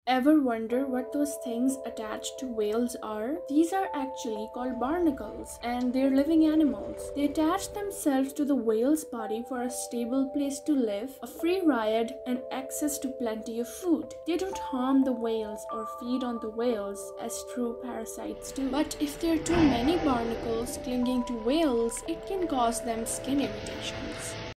Ever wonder what those things attached to whales are? These are actually called barnacles, and they're living animals. They attach themselves to the whale's body for a stable place to live, a free ride, and access to plenty of food. They don't harm the whales or feed on the whales as true parasites do. But if there are too many barnacles clinging to whales, it can cause them skin irritations.